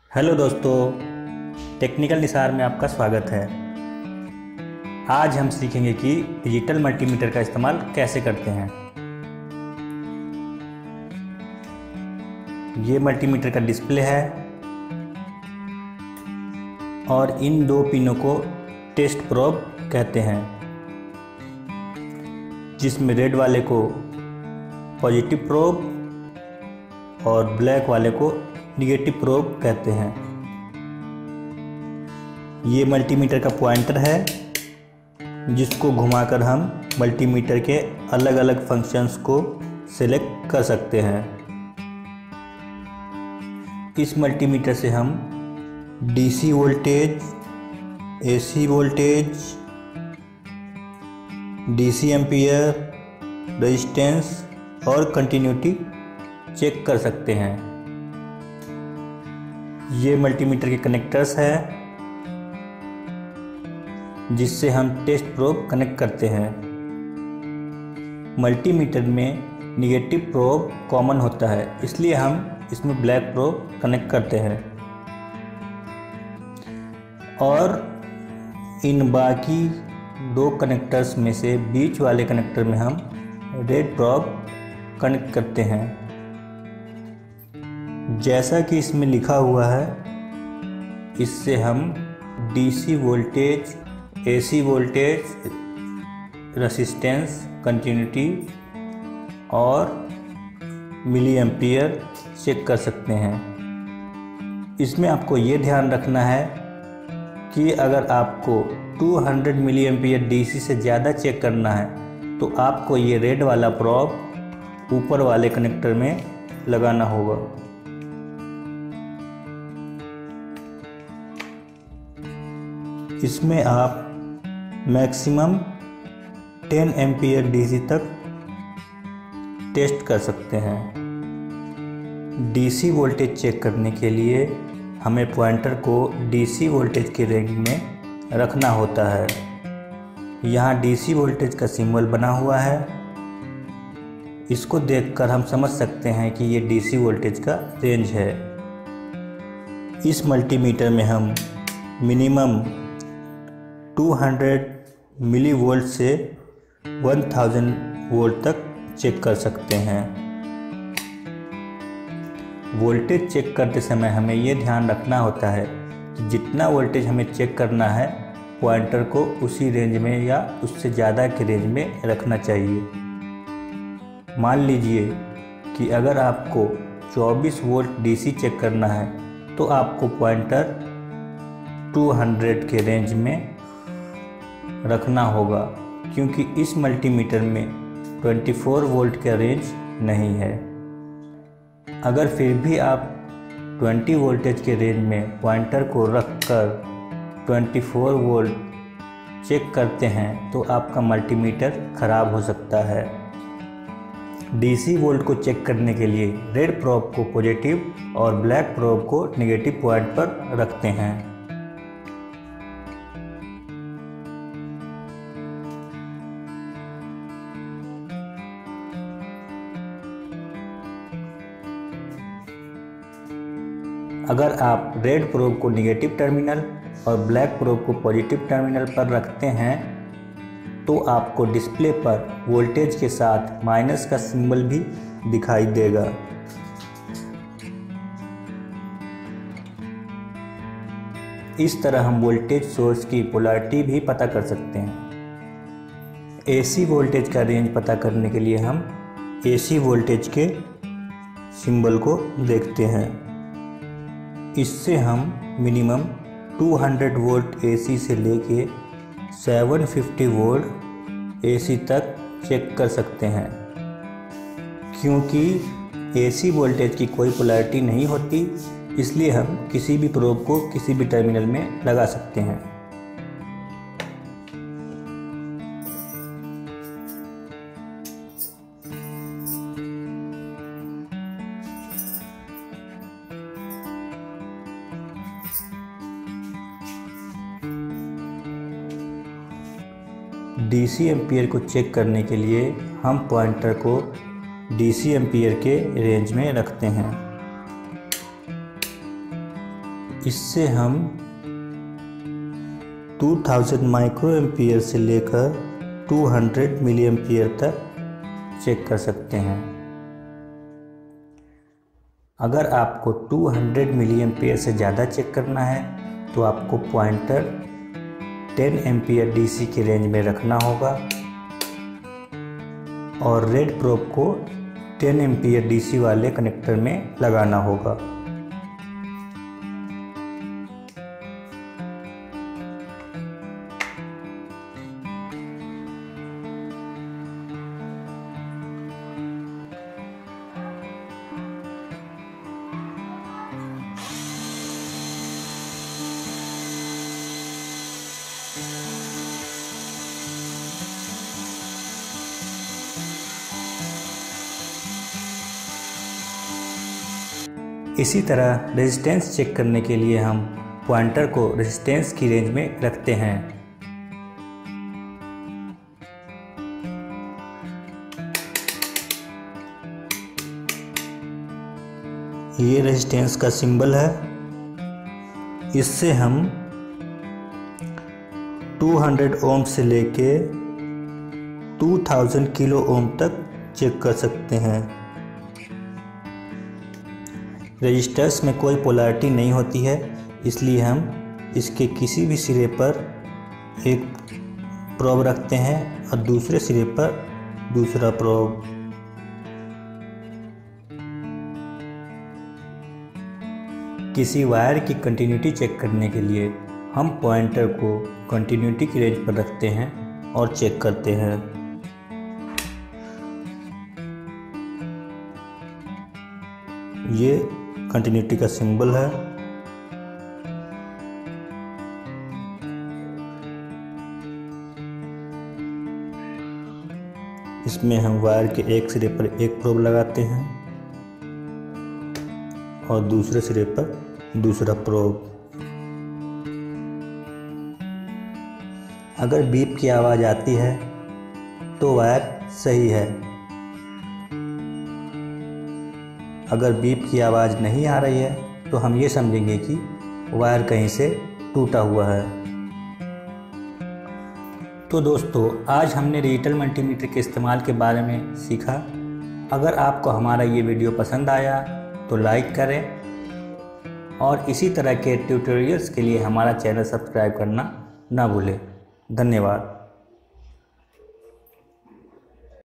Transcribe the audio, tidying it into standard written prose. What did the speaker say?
Hello दोस्तों, technical Nisar में आपका स्वागत है। आज हम सीखेंगे कि डिजिटल मल्टीमीटर का इस्तेमाल कैसे करते हैं। ये मल्टीमीटर का डिस्प्ले है और इन दो पिनों को टेस्ट प्रोब कहते हैं, जिसमें रेड वाले को पॉजिटिव प्रोब और ब्लैक वाले को निगेटिव प्रोब कहते हैं। ये मल्टीमीटर का पॉइंटर है, जिसको घुमाकर हम मल्टीमीटर के अलग अलग फंक्शंस को सिलेक्ट कर सकते हैं। इस मल्टीमीटर से हम DC voltage, AC voltage, DC ampere, resistance और कंटिन्यूटी चेक कर सकते हैं। ये मल्टीमीटर के कनेक्टर्स है, जिससे हम टेस्ट प्रोब कनेक्ट करते हैं। मल्टीमीटर में निगेटिव प्रोब कॉमन होता है, इसलिए हम इसमें ब्लैक प्रोब कनेक्ट करते हैं और इन बाकी दो कनेक्टर्स में से बीच वाले कनेक्टर में हम रेड प्रोब कनेक्ट करते हैं। जैसा कि इसमें लिखा हुआ है, इससे हम DC voltage, AC voltage, resistance, continuity और मिली एम्पियर चेक कर सकते हैं। इसमें आपको ये ध्यान रखना है कि अगर आपको 200 मिली एम्पियर डीसी से ज़्यादा चेक करना है तो आपको ये रेड वाला प्रोब ऊपर वाले कनेक्टर में लगाना होगा। इसमें आप मैक्सिमम 10 एम्पियर डीसी तक टेस्ट कर सकते हैं। डीसी वोल्टेज चेक करने के लिए हमें पॉइंटर को डीसी वोल्टेज के रेंज में रखना होता है। यहाँ डीसी वोल्टेज का सिंबल बना हुआ है, इसको देखकर हम समझ सकते हैं कि ये डीसी वोल्टेज का रेंज है। इस मल्टीमीटर में हम मिनिमम 200 मिली वोल्ट से 1000 वोल्ट तक चेक कर सकते हैं। वोल्टेज चेक करते समय हमें ये ध्यान रखना होता है कि जितना वोल्टेज हमें चेक करना है, पॉइंटर को उसी रेंज में या उससे ज़्यादा के रेंज में रखना चाहिए। मान लीजिए कि अगर आपको 24 वोल्ट डीसी चेक करना है तो आपको पॉइंटर 200 के रेंज में रखना होगा, क्योंकि इस मल्टीमीटर में 24 वोल्ट का रेंज नहीं है। अगर फिर भी आप 20 वोल्टेज के रेंज में पॉइंटर को रखकर 24 वोल्ट चेक करते हैं तो आपका मल्टीमीटर ख़राब हो सकता है। डीसी वोल्ट को चेक करने के लिए रेड प्रोब को पॉजिटिव और ब्लैक प्रोब को नेगेटिव पॉइंट पर रखते हैं। अगर आप रेड प्रोब को नेगेटिव टर्मिनल और ब्लैक प्रोब को पॉजिटिव टर्मिनल पर रखते हैं तो आपको डिस्प्ले पर वोल्टेज के साथ माइनस का सिंबल भी दिखाई देगा। इस तरह हम वोल्टेज सोर्स की पोलैरिटी भी पता कर सकते हैं। एसी वोल्टेज का रेंज पता करने के लिए हम एसी वोल्टेज के सिंबल को देखते हैं। इससे हम मिनिमम 200 वोल्ट एसी से लेके 750 वोल्ट एसी तक चेक कर सकते हैं। क्योंकि एसी वोल्टेज की कोई पोलैरिटी नहीं होती, इसलिए हम किसी भी प्रोब को किसी भी टर्मिनल में लगा सकते हैं। डीसी एम्पियर को चेक करने के लिए हम पॉइंटर को डीसी एम्पियर के रेंज में रखते हैं। इससे हम 2000 माइक्रो एम्पियर से लेकर 200 मिली एम्पियर तक चेक कर सकते हैं। अगर आपको 200 मिली एम्पियर से ज़्यादा चेक करना है तो आपको पॉइंटर 10 एम्पियर डीसी की रेंज में रखना होगा और रेड प्रोब को 10 एम्पियर डीसी वाले कनेक्टर में लगाना होगा। इसी तरह रेजिस्टेंस चेक करने के लिए हम पॉइंटर को रेजिस्टेंस की रेंज में रखते हैं। ये रेजिस्टेंस का सिंबल है। इससे हम 200 ओम से लेके 2000 किलो ओम तक चेक कर सकते हैं। रजिस्टर्स में कोई पोलैरिटी नहीं होती है, इसलिए हम इसके किसी भी सिरे पर एक प्रोब रखते हैं और दूसरे सिरे पर दूसरा प्रोब। किसी वायर की कंटिन्यूटी चेक करने के लिए हम पॉइंटर को कंटिन्यूटी की रेंज पर रखते हैं और चेक करते हैं। ये कंटिन्यूटी का सिंबल है। इसमें हम वायर के एक सिरे पर एक प्रोब लगाते हैं और दूसरे सिरे पर दूसरा प्रोब। अगर बीप की आवाज़ आती है तो वायर सही है। अगर बीप की आवाज़ नहीं आ रही है तो हम ये समझेंगे कि वायर कहीं से टूटा हुआ है। तो दोस्तों, आज हमने डिजिटल मल्टीमीटर के इस्तेमाल के बारे में सीखा। अगर आपको हमारा ये वीडियो पसंद आया तो लाइक करें और इसी तरह के ट्यूटोरियल्स के लिए हमारा चैनल सब्सक्राइब करना ना भूलें। धन्यवाद।